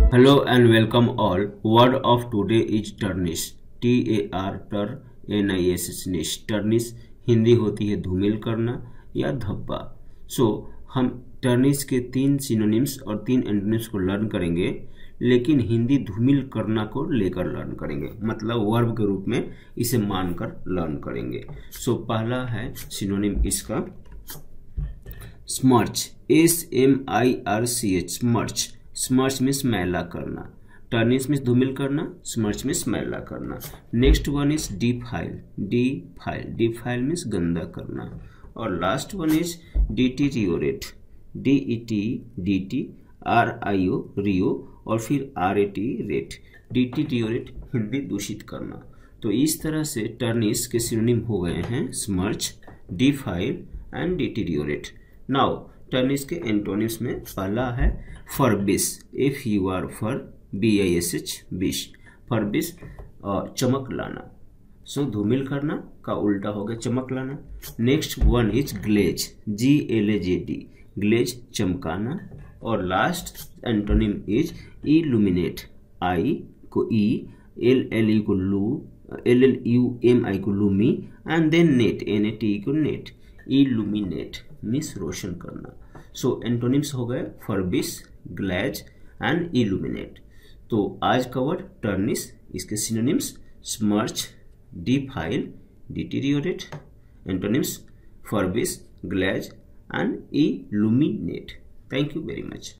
Hello and welcome all. Word of today is tarnish. TAR tarnish Hindi होती है धूमिल करना या धब्बा। हम टर्निश के 3 सिनोनिम्स और 3 एंटोनिम्स को लर्न करेंगे, लेकिन हिंदी धूमिल करना को लेकर लर्न करेंगे, मतलब वर्ब के रूप में इसे मानकर लर्न करेंगे। पहला है सिनोनिम इसका स्मर्च, SMIRCH, स्मर्च। स्मर्च मीन्स मैला करना, टर्निश मीन्स धूमिल करना, स्मर्च मीन्स मैला करना। Next one is defile, defile means गंदा करना। और last one is deteriorate, DET RIO rio और फिर RAT रेट, डिटीरियोरेट हिंदी दूषित करना। तो इस तरह से टर्निश के सिनोनिम हो गए हैं smirch, defile and deteriorate. Now tarnish के एंटोनिम्स में पहला है फर्बिश, FUR फर BISH बिश, फर्बिश चमक लाना। धूमिल करना का उल्टा हो गया चमक लाना। Next one is glaze, GLAZD, glaze चमकाना। और last antonym is illuminate, I को E, LLE को लू, LLUMI को lumi and then nate, NAT को नेट। इल्यूमिनेट मीन्स रोशन करना। एंटोनिम्स हो गए फर्बिश, ग्लेज एंड इल्यूमिनेट। तो आज कवर्ड टर्निश, इसके synonyms smirch, defile, deteriorate, antonyms furbish, glaze and illuminate. Thank you very much.